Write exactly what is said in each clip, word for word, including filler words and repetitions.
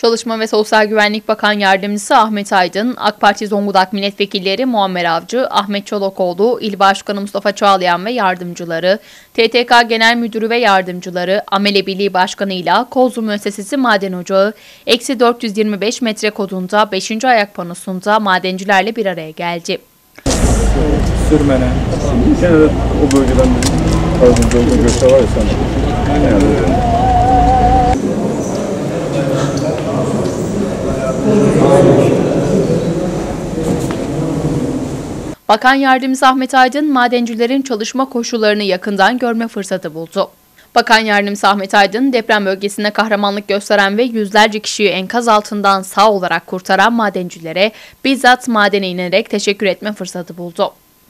Çalışma ve Sosyal Güvenlik Bakan Yardımcısı Ahmet Aydın, AK Parti Zonguldak Milletvekilleri Muammer Avcı, Ahmet Çolakoğlu, İl Başkanı Mustafa Çağlayan ve yardımcıları, T T K Genel Müdürü ve yardımcıları, Amele Birliği Başkanı ile Kozlu Müessesesi Maden Ocağı, eksi dört yüz yirmi beş metre kodunda beşinci ayak panosunda madencilerle bir araya geldi. Sürmene, gene de o bölgeden bir uygun göçler var ya sana. Yani, Bakan Yardımcısı Ahmet Aydın, madencilerin çalışma koşullarını yakından görme fırsatı buldu. Bakan Yardımcısı Ahmet Aydın, deprem bölgesinde kahramanlık gösteren ve yüzlerce kişiyi enkaz altından sağ olarak kurtaran madencilere bizzat madene inerek teşekkür etme fırsatı buldu.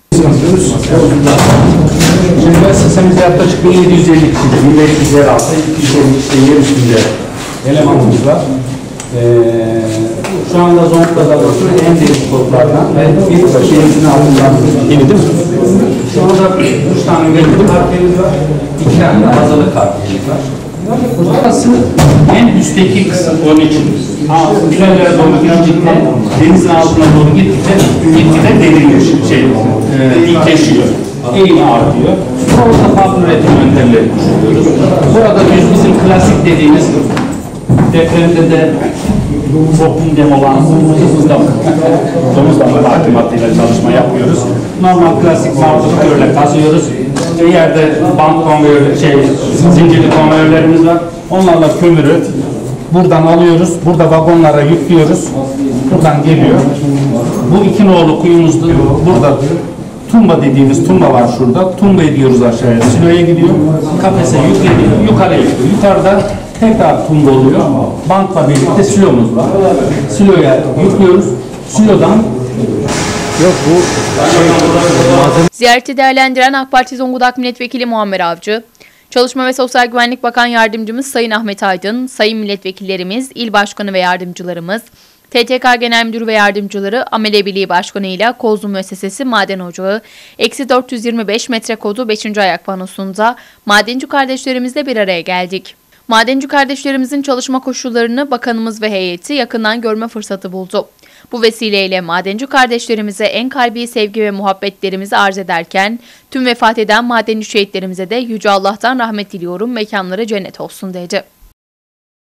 Müessesemizde yaklaşık bin yedi yüz elli kişi, bin beş yüz altı, iki yüz elli kişi yer üstünde elemanımız var. Ee, şu anda Zonguldak'ta en derin kodlardan ve bir şehrimizin altından yeni değil mi? Şu anda üç tane üretimi kartiyemiz var, iki tane de hazırlık kartiyemiz var. Burası en üstteki kısım onun için. Ha, güzellere doğru gittikçe, denizin altına doğru gittikçe, gittikçe deriniyor, şey, e, dikleşiyor, eğimi artıyor. Orada farklı üretim yöntemleri düşünüyoruz. Burada biz bizim klasik dediğimiz depremde de toplum dem olan domuz damla hakimatıyla çalışma yapıyoruz. Normal klasik martırlarla kazıyoruz. Bir yerde bant konveyör, şey, zincirli konveyörlerimiz var. Onlarla kömürü buradan alıyoruz. Burada vagonlara yüklüyoruz. Buradan geliyor. Bu iki nolu kuyumuzda burada tumba dediğimiz tumba var şurada. Tumba ediyoruz aşağıya. Siloya gidiyor. Kafese yükleniyor. Yukarıya gidiyor. Yukarıda tekrar tumba oluyor. Bantla birlikte silomuz var. Siloya yüklüyoruz. Silodan yok bu şey, ziyareti değerlendiren AK Parti Zonguldak Milletvekili Muammer Avcı, Çalışma ve Sosyal Güvenlik Bakan Yardımcımız Sayın Ahmet Aydın, Sayın Milletvekillerimiz, İl Başkanı ve yardımcılarımız, T T K Genel Müdürü ve yardımcıları, Amele Birliği Başkanı ile Kozlu Müessesesi Maden Ocağı, eksi dört yüz yirmi beş metre kodu beşinci ayak panosunda madenci kardeşlerimizle bir araya geldik. Madenci kardeşlerimizin çalışma koşullarını bakanımız ve heyeti yakından görme fırsatı buldu. Bu vesileyle madenci kardeşlerimize en kalbi sevgi ve muhabbetlerimizi arz ederken, tüm vefat eden madenci şehitlerimize de Yüce Allah'tan rahmet diliyorum, mekanları cennet olsun dedi.